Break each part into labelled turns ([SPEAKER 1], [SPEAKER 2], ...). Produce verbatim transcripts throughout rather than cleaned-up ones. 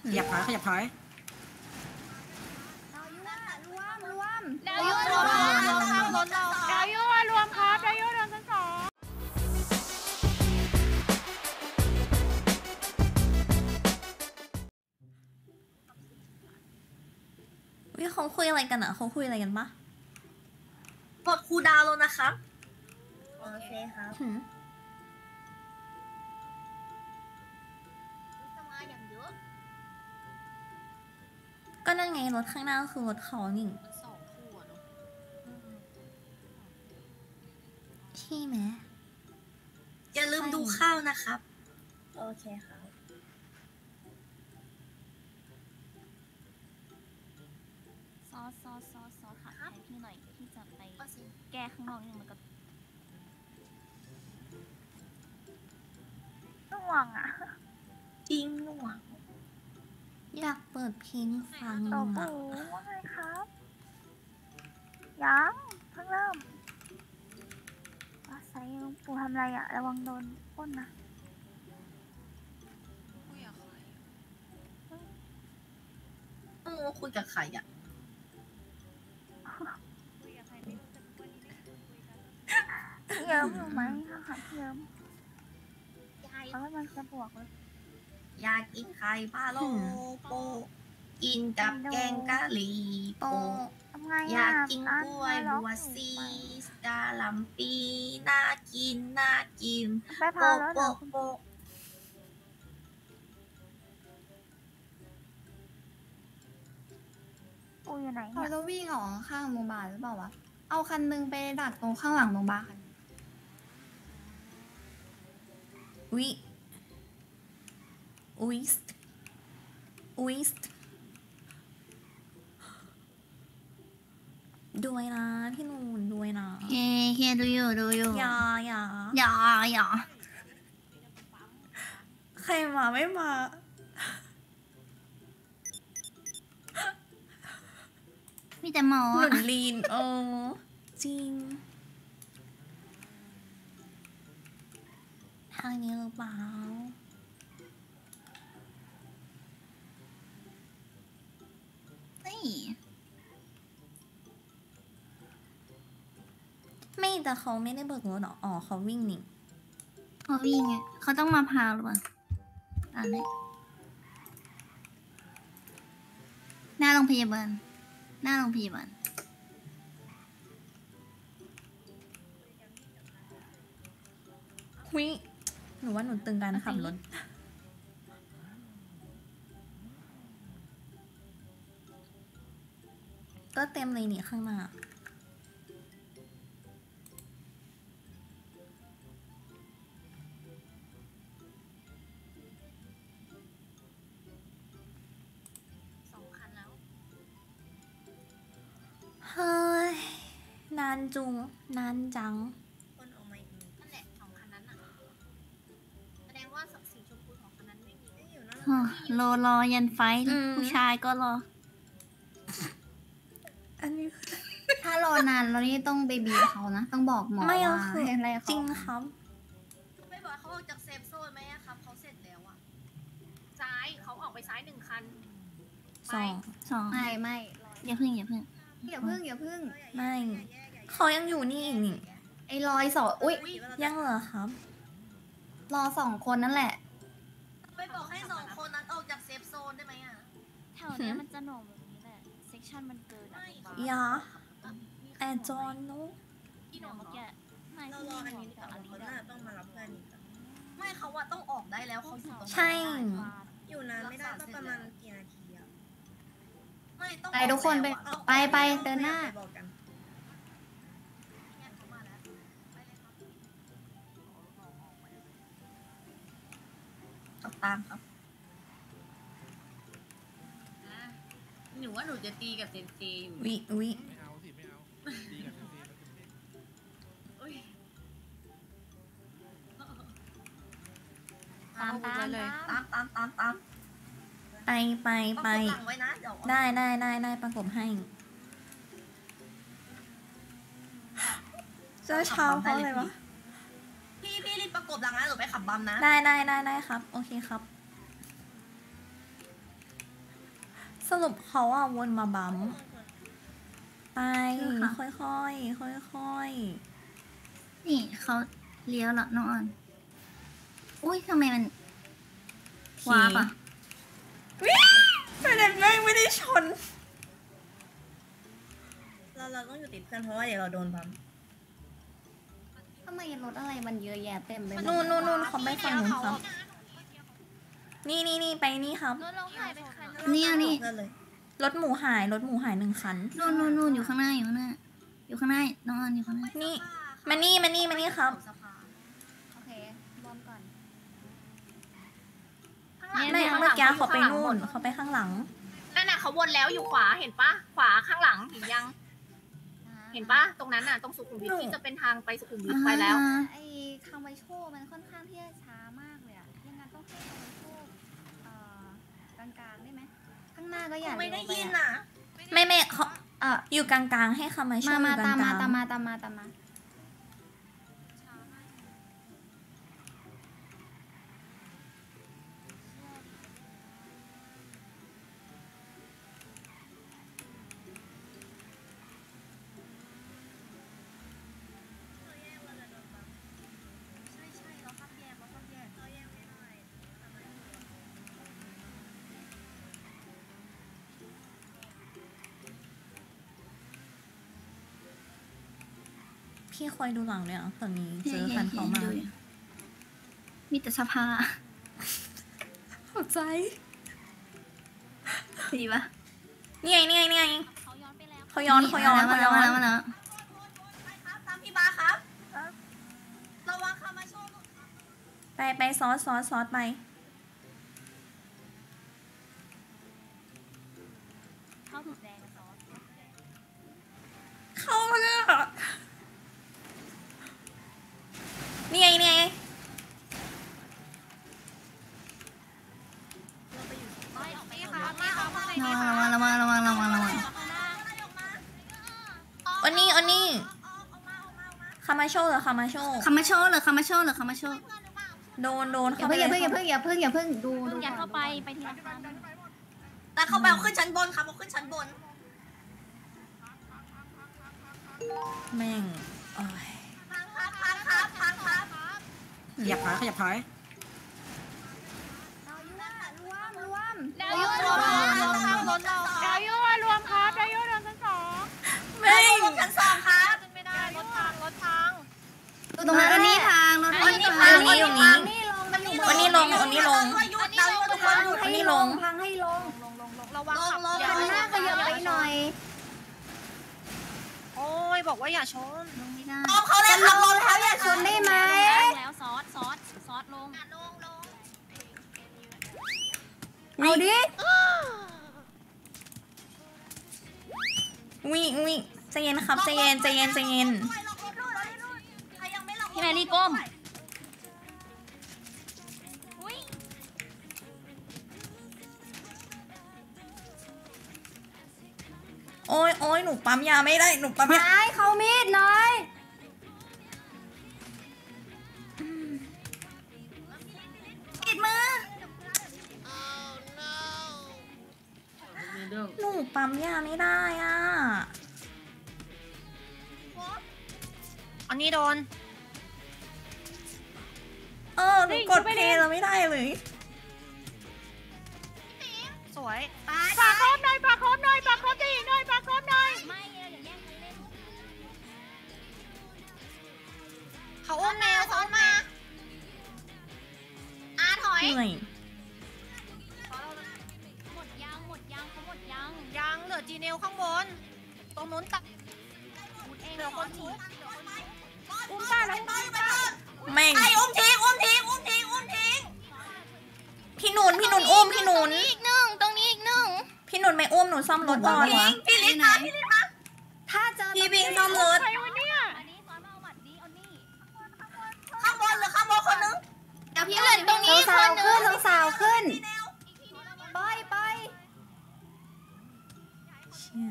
[SPEAKER 1] ขยับถอยขยับถอย
[SPEAKER 2] รวมดาวยูรวมดาวยูรวมครับดาวยูรวมทั้งสอง
[SPEAKER 3] วิเขาคุยอะไรกันอ่ะเขาคุยอะไรกันปะ
[SPEAKER 4] กดคูดาวแล้วนะครับโอเคครับ
[SPEAKER 3] ก็นั่นไงรถข้างหน้าก็คือรถเขานี่
[SPEAKER 2] สองคู่อะเนาะ
[SPEAKER 3] ใช่ไหม
[SPEAKER 4] อย่าลืมดูข้าวนะครับโอเคครับ
[SPEAKER 2] ซอสซอสซอสซอสค่ะให้พี่หน่อยที่จะไปแก้ข้างนอกนี่มันก็น่วงอ่ะ
[SPEAKER 4] จริงน่วง
[SPEAKER 3] อยากเปิดเพลงฟัง
[SPEAKER 2] ต่อปูว่าไงครับยังเพิ่งเริ่มว่าใส่ลุงปูทำอะไรอ่ะระวังโดนป้นนะ
[SPEAKER 4] ต้องรู้ว่าคุยกับใครอ่ะ
[SPEAKER 2] เยิ้มอยู่ไหมค่ะเยิ้มเขากำลังจะบวกเลย
[SPEAKER 4] อยากกินไข่พะโล้โปกินกับแกงกะหรี่โปอยากกินกล้วยบัวซีสกาลัมปีน่ากินน่ากินโปโปโป
[SPEAKER 2] ปูอยู่ไหน
[SPEAKER 5] เขาจะวิ่งออกข้างโรงพยาบาลหรือเปล่าวะเอาคันนึงไปดักตรงข้างหลังโรงพยาบาล
[SPEAKER 3] วิวิสวิสด้วยนะพี่นูนด้วยนะ
[SPEAKER 5] เฮ้เฮ้ดูอยู่ดูอยู่
[SPEAKER 3] อย่าอย่า
[SPEAKER 5] อย่าอย่า
[SPEAKER 3] ใครมาไม่มา
[SPEAKER 5] มีแต่หมอ
[SPEAKER 3] หนุนลีนเออจริงทางนี้หรือเปล่าไม่แต่เขาไม่ได้เบิกรถหรออ๋อเขาวิ่งนี่
[SPEAKER 5] เขาวิ่งไงเขาต้องมาพาหรือเปล่าอ่านเลยหน้าโรงพยาบาลหน้าโรงพยาบาล
[SPEAKER 3] หุยหนูว่าหนูตึงการขับรถก็เต็มเลยนี่ข้างหน้าเฮ้ยนานจุงนานจัง
[SPEAKER 4] คนออกมาอีกนั่นแหละสองคันนั้นอ่ะแสดงว่าสีชมพูของคันนั้นไม่มีได้อยู่นั่น
[SPEAKER 5] รอรอยันไฟผู้ชายก็รอ
[SPEAKER 3] อันนี้
[SPEAKER 5] ถ้ารอนานเรานี่ต้องไปบีบเขานะต้องบอกหมอ
[SPEAKER 3] ไม่
[SPEAKER 5] ว่า
[SPEAKER 3] ให้อะไรเขาจริงครับ
[SPEAKER 4] ไม่บอกเขาออกจากเซฟโซนไหมครับเขาเสร็จแล้วอ่ะซ้ายเขาออกไปซ้ายหนึ่งคัน
[SPEAKER 3] สอง
[SPEAKER 5] สองไม่ไม่อย่าพึ่งอย่าพึ่ง
[SPEAKER 2] อย่าพึ่งอย่าพึ่ง
[SPEAKER 3] ไม่เขายังอยู่นี่อีกนี่
[SPEAKER 5] ไอ้รอยสองอุ้ย
[SPEAKER 3] ยังเหรอครับ
[SPEAKER 5] รอสองคนนั่นแหละ
[SPEAKER 4] ไปบอกให้สองคนนั้นออกจากเซฟโซนได้ไหมอ่ะ
[SPEAKER 2] แถวนี้มันจะหน่วงแบบนี้แหละเซ็กชันมันเกินอ่ะ
[SPEAKER 3] ยาแต่จอนนุ๊ก
[SPEAKER 2] ที่หนูเมื่อกี้ไม่ที่หนูกับอลิซ
[SPEAKER 4] ต้องมารับเพื่อนไม่เขาว่าต้องออกได้แล้วเขาอยู่ตรง
[SPEAKER 3] ใช่
[SPEAKER 4] อยู่นานไม่ได้ต้องประมาณกี่นาทีอะไม่ต้อง
[SPEAKER 5] ไปทุกคนไปไปไปเดินหน้า
[SPEAKER 4] ตามครับ
[SPEAKER 6] หนูว่าหนูจะตีกับเซนเซอยู่
[SPEAKER 3] วิวิ
[SPEAKER 7] ไม่เอาสิไม่เอาตีกับเซนเซ
[SPEAKER 2] ตามตามเลย
[SPEAKER 4] ตามตามตามตาม
[SPEAKER 3] ไปไปไปได้ได้ได้ได้ประกบให้เจ้าเช้าเขาเลยวะ
[SPEAKER 4] พี่พี่รีบประกบหลังนะหรือไปขับบัมนะ
[SPEAKER 3] ได้ได้ได้ได้ครับโอเคครับสรุปเขาอ่ะวนมาบัมไปค่อยๆค่อยๆ
[SPEAKER 1] นี่เขาเลี้ยวละน้องออนอุ้ยทำไมมันวาปะ
[SPEAKER 3] ประเด็นแม่งไม่ได้ชน
[SPEAKER 4] เราเราต้องอยู่ติดเพื่อนเพราะว่าเดี๋ยวเราโดนบัม
[SPEAKER 5] ทำไมรถอะไรมันเยอะแยะเต็มไปหมด
[SPEAKER 3] นู่นนู่นนู่นเขาไปฝั่งนู้นครับ นี่นี่นี่ไปนี่ครับ
[SPEAKER 2] รถเราหายไปคัน
[SPEAKER 1] เนี่ยนี่
[SPEAKER 4] เพื่อนเลย
[SPEAKER 3] รถหมูหายรถหมูหายหนึ่งคัน
[SPEAKER 1] นู่นนู่นนู่นอยู่ข้างหน้าอยู่ข้างหน้าอยู่ข้างหน้าน้องออนอยู่ข้างหน้า
[SPEAKER 3] นี่มานี่มานี่มานี่ครับ
[SPEAKER 5] โอเครวมก่อน
[SPEAKER 3] ไม่เมื่อกี้เขาไปนู่นเขาไปข้างหลัง
[SPEAKER 6] นั่นน่ะเขาวนแล้วอยู่ขวาเห็นปะขวาข้างหลังเห็นยัง เห็นปะตรงนั้นน่ะตรงสุขุมวิทที่จะเป็นทางไปสุขุมวิทไปแล้ว
[SPEAKER 1] อ่า
[SPEAKER 5] ไอ้คาไมโชมันค่อนข้างที่จะช้ามากเลยอะยังไงต้องให้คาไมโชเอ่อกลางๆได้ไหมข้างหน้าก็อย่า
[SPEAKER 4] ไม่ได้
[SPEAKER 5] เร็วป
[SPEAKER 4] ยิน
[SPEAKER 5] อะ
[SPEAKER 4] อ่ะ
[SPEAKER 3] ไม่ไม่เขา
[SPEAKER 5] เอ่อ
[SPEAKER 3] อยู่กลางๆให้คำมาช่ว
[SPEAKER 5] มาย
[SPEAKER 3] อ
[SPEAKER 5] มา
[SPEAKER 3] ยู่ก
[SPEAKER 5] ตามมา
[SPEAKER 3] ลาง
[SPEAKER 5] ตามมาตามมาตามมา
[SPEAKER 3] ๆพี่คอยดูหลังเนี่ยเผื่อมีเจอคันเขามา
[SPEAKER 1] ดูอยู่มีแต่สภา
[SPEAKER 3] เข้าใจ
[SPEAKER 1] ดีปะ
[SPEAKER 3] นี่ไงนี่ไงนี่ไง
[SPEAKER 2] เขาย้อนไปแล้ว
[SPEAKER 3] เขาย้อนเขาย้อน
[SPEAKER 1] มา
[SPEAKER 3] เขา
[SPEAKER 1] แล้ว
[SPEAKER 3] ย้อ
[SPEAKER 1] มาแล้ว
[SPEAKER 3] น
[SPEAKER 1] มาแล้ว
[SPEAKER 4] ครับตามพี่บาครับระวังคามาโชว์
[SPEAKER 3] ไปไปซอสซอสซอสไป
[SPEAKER 2] เขาถูกแดงกับซอส
[SPEAKER 3] เข้ามาเลยอะนี่ไงนี่ไง
[SPEAKER 2] ไม่ออกไปค่ะไม่เอามาไหน
[SPEAKER 1] ระวังระวังระวังระวังระวังระวัง
[SPEAKER 3] อันนี้อันนี้คามาโชเหรอคามาโช
[SPEAKER 1] คามาโชว์เหรอคามาโชว์เหรอคามาโชว์
[SPEAKER 3] โดนโดน
[SPEAKER 5] อย่า
[SPEAKER 3] เข้าไป
[SPEAKER 5] เพิ่ง
[SPEAKER 3] เล
[SPEAKER 5] อย่าเพิ่งอย่าเพิ่งอย่าเพิ่งอย่าเพิ่งดู
[SPEAKER 2] มึ
[SPEAKER 5] ดู
[SPEAKER 2] งยัด
[SPEAKER 5] ก่
[SPEAKER 2] เข้า
[SPEAKER 5] อน
[SPEAKER 2] ไปไปทีละคัน
[SPEAKER 4] แต่เขาไปเอาขึ้นชั้นบนครับเอาขึ้นชั้นบน
[SPEAKER 3] แม่งโอ้ย
[SPEAKER 4] พังครับพังครับพังครับ
[SPEAKER 8] ขยับถอยขยับถอย
[SPEAKER 5] รวมรวม
[SPEAKER 2] ดาวยุรวมข้างรถเราดาวยุรวมครับดาวยุรวมชั้นสอง
[SPEAKER 3] แม่ง
[SPEAKER 4] ลงชั้นสองครับ
[SPEAKER 2] ไม่ได้รถทางรถทาง
[SPEAKER 1] ดูตรงนั้นอันนี้ทางรถ
[SPEAKER 3] อัน
[SPEAKER 1] นี้
[SPEAKER 3] นี้
[SPEAKER 1] ทาง
[SPEAKER 3] อันนี้ตรงนี้
[SPEAKER 5] นี่ลงมันอยู่
[SPEAKER 3] อันนี้ลงอันนี้ลง
[SPEAKER 4] เราทุกคนอยู่
[SPEAKER 3] อันนี้ลง
[SPEAKER 5] พังให้ลง
[SPEAKER 2] ระวังขับ
[SPEAKER 4] ลง
[SPEAKER 5] คันหน้าขยับไปหน่อย
[SPEAKER 2] โอ้ยบอกว่าอย่าชน
[SPEAKER 1] ลงไม่ได้
[SPEAKER 4] ลงเขาเลยครับลงเขาอย่า
[SPEAKER 5] ชนได้ไหม
[SPEAKER 2] แล้วซอสซอสซอสลง
[SPEAKER 5] เอาดิ
[SPEAKER 3] วิวิใจเย็นครับใจเย็นใจเย็นใจเย็น
[SPEAKER 2] พี่แมรี่ก้ม
[SPEAKER 3] โอ้ยโอ้ยหนูปั๊มยาไม่ได้หนูปั๊มยา
[SPEAKER 5] ไม้เขามีดหน่อย
[SPEAKER 1] ปิดมือ
[SPEAKER 3] หนูปั๊มยาไม่ได้อ่ะ
[SPEAKER 2] อันนี้โดน
[SPEAKER 3] เออหนูกดเพลย์แล้วไม่ได้เลย
[SPEAKER 2] สวยปากครบหน่อยปากครบหน่อยปากครบจะอีกหน่อยปากครบหน่อยไม่เดี๋ยวแย่งกันเล่นเขาอุ้มแมวเขามาอาถอย
[SPEAKER 3] เหนื่อย
[SPEAKER 2] หมดยังหมดยังเขาหมดยังยังเหลือจีเนลข้างบนตรงนู้นตัดเหลือคนชุบอุ้มตาแล้วอุ้มตา
[SPEAKER 3] แม่ง
[SPEAKER 4] ไอ้อุ้มทิ้งอุ้มทิ้งอุ้มทิ้งอุ้มทิ้ง
[SPEAKER 3] พี่หนุนพี่หนุนอุ้มพี่หนุน
[SPEAKER 2] อีกหนึ่งตรงนี้อีกหนึ่ง
[SPEAKER 3] พี่หนุนไม่อุ้มหนูซ่อมรถก่อน
[SPEAKER 4] พี่ลิศมาพี่ลิศมา
[SPEAKER 5] ถ้าเจอ
[SPEAKER 4] พี่บิงซ่อมรถ
[SPEAKER 2] ใครวะเนี่ย
[SPEAKER 5] อันนี้ซ้อนมาเอาหมัดนี้เอานี่
[SPEAKER 4] ข้างบนหรือข้างบนคนนึง
[SPEAKER 1] เดี๋ยวพี่เหลือตรง
[SPEAKER 5] ต้อ
[SPEAKER 1] นี้
[SPEAKER 5] ง
[SPEAKER 1] ค
[SPEAKER 5] สาวน
[SPEAKER 1] นึ
[SPEAKER 5] ขึ้น
[SPEAKER 1] ง
[SPEAKER 5] ต้องสาวขึ้น
[SPEAKER 4] พี่แนว
[SPEAKER 5] ไปไป
[SPEAKER 3] เชี่ย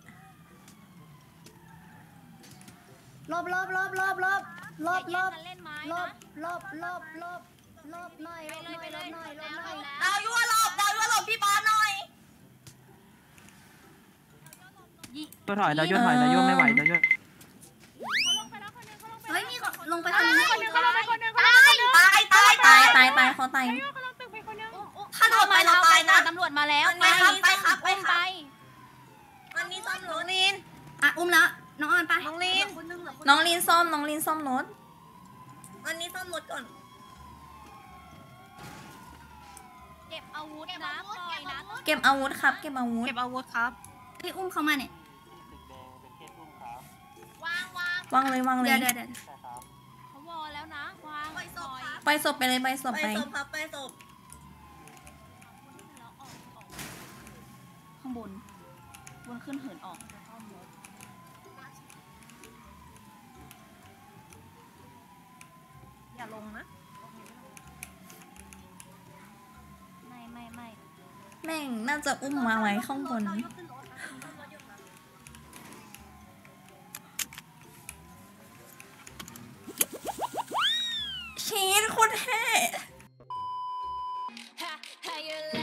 [SPEAKER 5] ลบลบลบลบลบลบลบ
[SPEAKER 2] เล่นไม้
[SPEAKER 5] ล
[SPEAKER 2] นะ
[SPEAKER 5] บลบลบลบลบหน่อยลบหน่อยลบหน่อยลบหน่อย
[SPEAKER 4] ดาวยั่วหลบดาวยั่วหลบพี่บอลหน่อย
[SPEAKER 9] โยถอยแล้วโยถอยแล้วโยไม่ไหวแล้วโย
[SPEAKER 1] เฮ้ยนี่ก็ลงไปทางนี้
[SPEAKER 4] ตายตายตาย
[SPEAKER 3] ตายตายตายเขาตาย
[SPEAKER 4] ถ้าโดนไปเราตายนะ
[SPEAKER 2] ตำรวจมาแล้ว
[SPEAKER 4] ไปครับไปครับไปครับ
[SPEAKER 2] ไป
[SPEAKER 4] วันนี้ซ่อมร
[SPEAKER 2] น้อ
[SPEAKER 4] ถ
[SPEAKER 2] งลีน
[SPEAKER 1] อ่ะอุ้มแล้วน้องออนไป
[SPEAKER 2] น้องลีน
[SPEAKER 4] คนนึงเหรอ
[SPEAKER 3] น้องลินส้มน้องลินส้มรถ
[SPEAKER 4] วันนี้ซ่อมรถก่อน
[SPEAKER 2] เก็บอาวุธนะปล่อยนะ
[SPEAKER 3] เก็บอาวุธครับ เก็บอาวุธ
[SPEAKER 2] เก็บอาวุธครับ
[SPEAKER 1] ให้อุ้มเขามาเนี่ย
[SPEAKER 2] วางวาง
[SPEAKER 3] วางเลยวางเล
[SPEAKER 1] เดี๋ย
[SPEAKER 3] ยว
[SPEAKER 1] เดี๋ยวเดี๋ยว
[SPEAKER 2] เขาวอแล้วนะวาง
[SPEAKER 4] ไปศพครับ
[SPEAKER 3] ไปศพไปเลยไปศพ
[SPEAKER 4] ไป
[SPEAKER 3] ไป
[SPEAKER 4] ศพครับไปศพ
[SPEAKER 5] ข้างบนบนขึ้นเหินออกอย่าลงนะไม่ไม่ไม่
[SPEAKER 3] แม่งน่าจะอุ้มมาไว้ข้างบน ชีสโคตรเท่